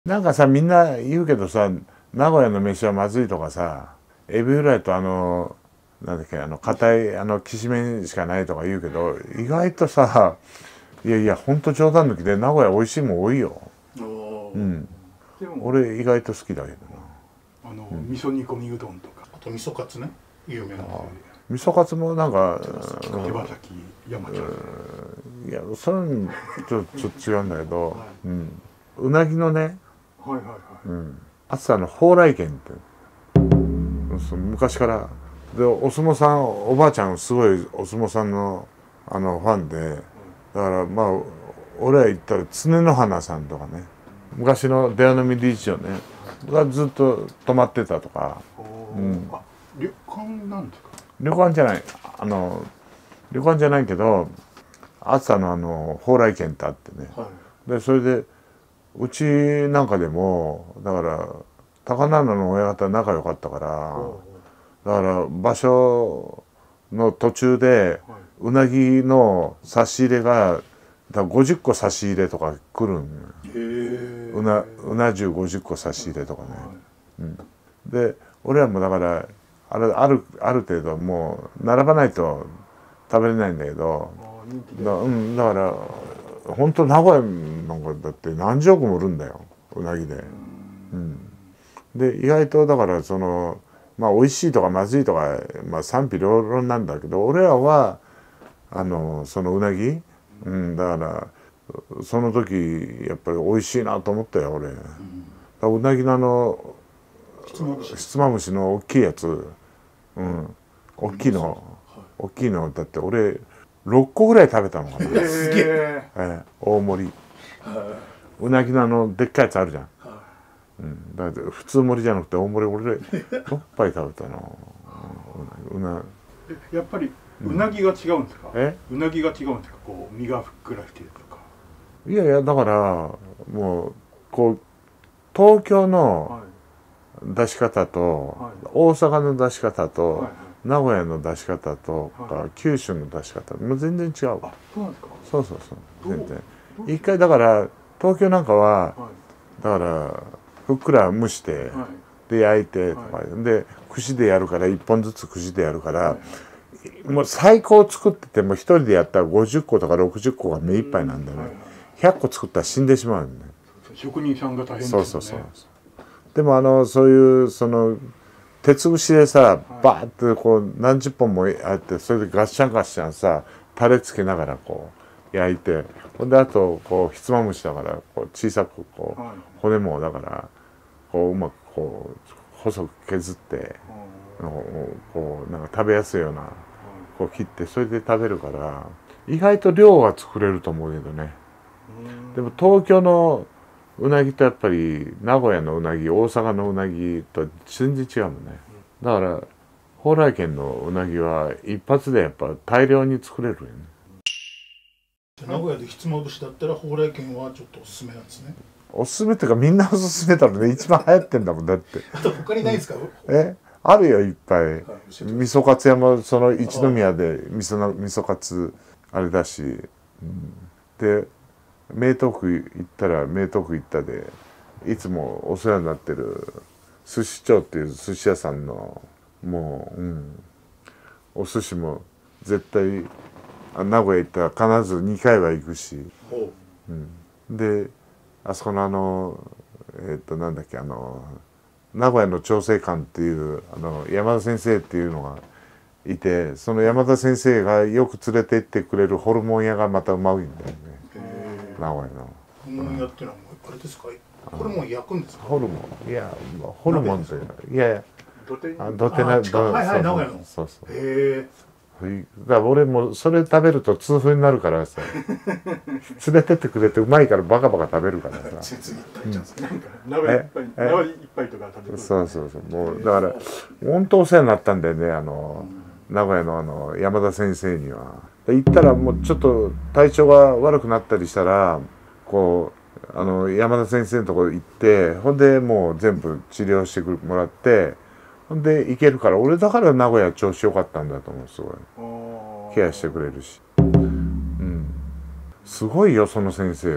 なんかさ、みんな言うけどさ、名古屋の飯はまずいとかさ、エビフライとなんだっけ、硬いきしめんしかないとか言うけど、意外とさ、いやいや、ほんと冗談抜きで名古屋美味しいもん多いよ。うん。 でも俺意外と好きだけどな。 味噌煮込みうどんとか、あと味噌カツね、有名な味噌カツもなんか、 手羽先山ちゃん。 いや、それちょっと違うんだけど、うん。うなぎのね、 はいはいはい。 厚さの蓬莱軒って、昔からで、お相撲さん、おばあちゃんすごいお相撲さんのファンで、だからまあ俺は言ったら常の花さんとかね、昔の出羽海理事長ねがずっと泊まってたとか。 あ、旅館なんですか？ 旅館じゃない、旅館じゃないけど、厚さの蓬莱軒ってあってね、でそれでうちなんかでもだから高菜の親方仲良かったから、だから場所の途中でうなぎの差し入れがだ50個差し入れとか来るん。うな重50個差し入れとかね。で俺らもだからある程度もう並ばないと食べれないんだけど、だから本当名古屋なんかだって何十億も売るんだよ、うなぎで。で意外とだからまあ美味しいとかまずいとか、まあ、賛否両論なんだけど、俺らはそのうなぎ、だからその時やっぱり美味しいなと思ったよ俺。うなぎのひつまぶしの大きいやつ、大きいのだって俺6個ぐらい食べたのかな。 すげえ。 大盛り。うなぎのでっかいやつあるじゃん。だから普通盛りじゃなくて大盛り、俺6杯食べたな。 やっぱりうなぎが違うんですか？ うなぎが違うんですか？こう身がふっくらしてるとか。 いやいや、だからもうこう東京の出し方と、大阪の出し方と、名古屋の出し方とか、九州の出し方もう全然違う。 あ、そうなんですか？ そう全然。一回だから東京なんかは、だからふっくら蒸して、で焼いてとかで串でやるから、1本ずつ串でやるから、もう最高作ってても一人でやったら50個とか60個が目いっぱいなんだよね。100個作ったら死んでしまうんだよ。 職人さんが大変ですよね。 そう。でもそういう鉄串でさ、バーってこう何十本もあって、それでガッシャンガッシャンさタレつけながらこう焼いて、ほんであとこうひつまぶしだからこう小さくこう骨もだからこううまくこう細く削って、こうなんか食べやすいようなこう切って、それで食べるから意外と量は作れると思うけどね。でも東京のうなぎとやっぱり名古屋のうなぎ、大阪のうなぎと全然違うもんね。だから蓬莱軒のうなぎは一発でやっぱ大量に作れるよね。 名古屋でひつまぶしだったら蓬莱軒はちょっとおすすめなんですね。 おすすめっていうかみんなおすすめだろうね。一番流行ってんだもんだって。 あと他にないですか？ あるよいっぱい。味噌カツ屋もその一宮で味噌カツあれだし、で名東区行ったら名東区行ったでいつもお世話になってる寿司長っていう寿司屋さんのもう、お寿司も絶対名古屋行ったら必ず2回は行くし、であそこのなんだっけ名古屋の調整官っていう山田先生っていうのがいて、その山田先生がよく連れて行ってくれるホルモン屋がまたうまいんだよね、名古屋の。 ホルモン屋っていうのはあれですか？ホルモン焼くんですか？ ホルモン、いやホルモンといういやいや土手な、 はい名古屋の。 そうへえ。だから俺もそれ食べると痛風になるからさ連れてってくれてうまいからバカバカ食べるからさ鍋一杯とか食べる。 そうもうだから本当お世話になったんだよね、名古屋の山田先生には。行ったらもうちょっと体調が悪くなったりしたらこう山田先生のところ行って、ほんでもう全部治療してもらって、ほんで行けるから、俺だから名古屋調子良かったんだと思う。すごいケアしてくれるし、すごいよその先生。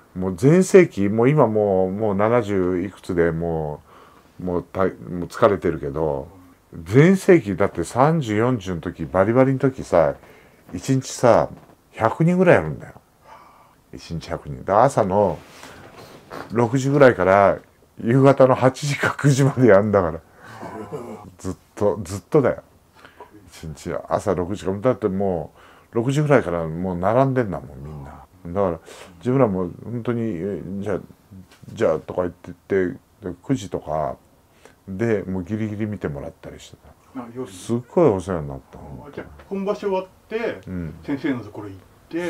もう全盛期、もう今もう70いくつでもう疲れてるけど、全盛期だって30、40の時、バリバリの時さ、1日さ、100人ぐらいやるんだよ。1日100人。で、朝の6時ぐらいから夕方の8時か9時までやるんだから。ずっとだよ。1日朝6時か。だってもう6時ぐらいからもう並んでんだもん、みんな。だから自分らも本当に、じゃあとか言って9時とかでもうギリギリ見てもらったりしてた。すっごいお世話になった。 じゃあ本場所終わって、先生のところ行って、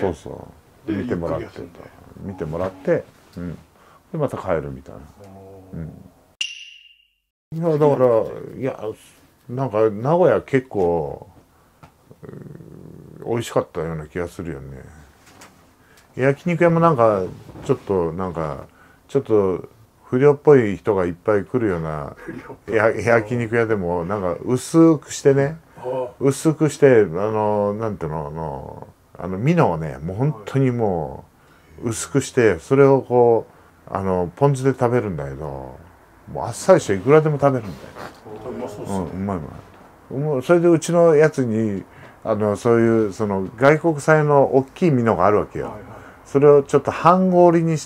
そうそう見てもらって、でまた帰るみたいな。いやだからいやなんか名古屋結構美味しかったような気がするよね。焼肉屋もなんかちょっと不良っぽい人がいっぱい来るような焼肉屋でもなんか薄くしてね、なんていうのミノをねもう本当にもう薄くしてそれをこうポン酢で食べるんだけど、もうあっさりしていくらでも食べるんだよ。 うまそうですね。 うまい。それでうちのやつにそういうその外国産の大きいミノがあるわけよ。それをちょっと半氷にして、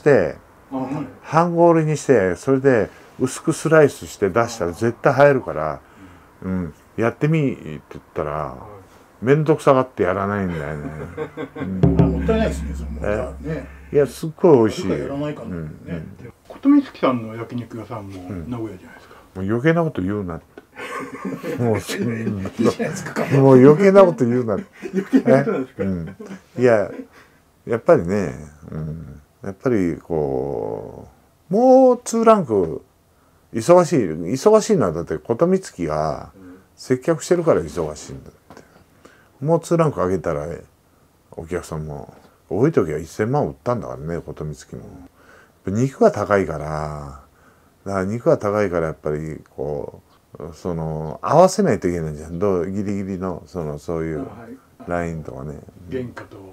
それで薄くスライスして出したら絶対入るから、やってみって言ったら面倒くさがってやらないんだよね。 もったいないですね、それもね。 いやすっごい美味しい。 やらないかなね。 琴光さんの焼肉屋さんも名古屋じゃないですか。 もう余計なこと言うなって。もういいじゃないですか。 もう余計なこと言うなって。 余計なことなんですか。 いややっぱりね、やっぱりこうもう2ランク忙しいのはだって琴光喜が接客してるから忙しいんだって。もう2ランク上げたらお客さんも多い時は1000万売ったんだからね、琴光喜も。肉が高いから、やっぱりこう合わせないといけないじゃん。ギリギリのそういうラインとかね。 原価と。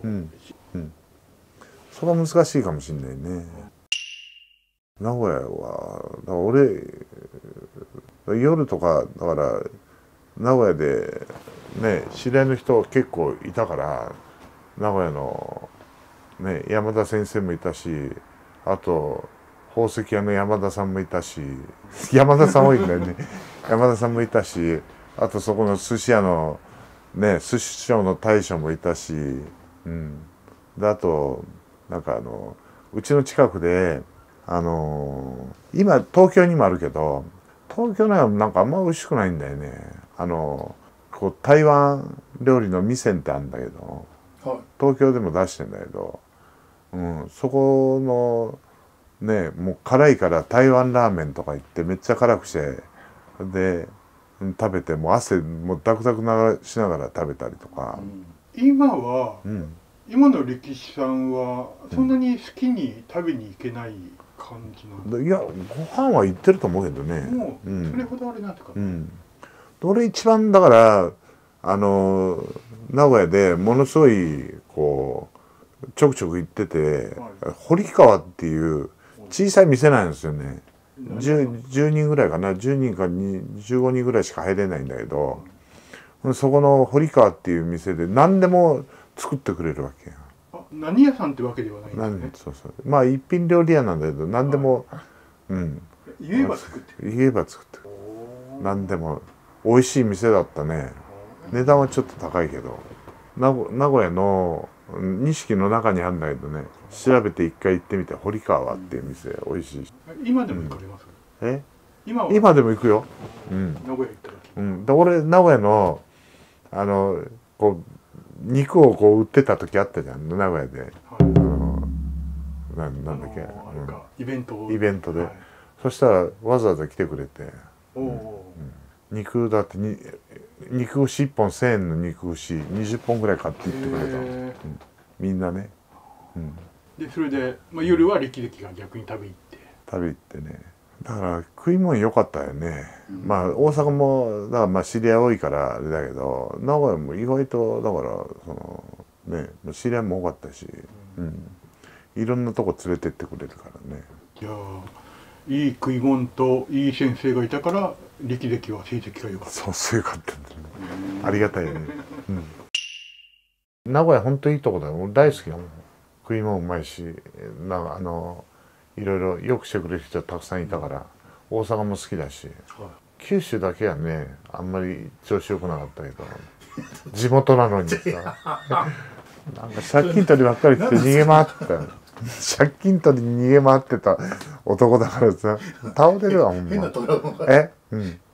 そこは難しいかもしれないね。名古屋は俺夜とかだから名古屋でね知り合いの人結構いたから、名古屋のね山田先生もいたし、あと宝石屋の山田さんもいたし、山田さん多いんだよね。山田さんもいたし、あとそこの寿司屋のね寿司商の大将もいたし、であとなんかうちの近くで今東京にもあるけど、東京のはなんかあんま美味しくないんだよね。こう台湾料理の店ってあるんだけど、東京でも出してんだけど、そこのねもう辛いから台湾ラーメンとか言ってめっちゃ辛くしてで食べてもう汗もうダクダク流しながら食べたりとか。 今の力士さんはそんなに好きに食べに行けない感じなんですか。 いやご飯は行ってると思うけどね。 もうそれほどあれなんですか。 俺一番だから名古屋でものすごいこうちょくちょく行ってて、堀川っていう小さい店なんですよね。10人ぐらいかな、10人か15人ぐらいしか入れないんだけど、そこの堀川っていう店で何でも作ってくれるわけよ。 何屋さんってわけではないんですね。 そうまあ一品料理屋なんだけど何でも、 言えば作ってくれる。 何でも美味しい店だったね。値段はちょっと高いけど、名古屋の錦の中にあるんだけどね、調べて一回行ってみて、堀川っていう店美味しい。 今でも行かれます？ 今でも行くよ。 名古屋行った時。 で俺名古屋のこう肉をこう売ってた時あったじゃん、名古屋で。なんだっけ、 イベントで、そしたらわざわざ来てくれて、肉だって肉牛1本1000円の肉牛20本ぐらい買っていってくれた、みんなね。 でそれで、夜は力々が逆に食べ行ってね。だから食い物良かったよね。大阪もだから知り合い多いからあれだけど、名古屋も意外とだから知り合いも多かったし、 いろんなとこ連れてってくれるからね。 じゃあいい食い物といい先生がいたから力歴は成績が良かった。 そういうかったんだね。ありがたいよね。名古屋ほんといいとこだよ。俺大好きよ。食い物うまいし、いろいろよくしてくれる人たくさんいたから、大阪も好きだし、九州だけはねあんまり調子良くなかったけど、地元なのにさなんか借金取りばっかりって逃げ回ってたよ。借金取りに逃げ回ってた男だからさ、倒れるわほんま。 変なトラウマが。 え、うん。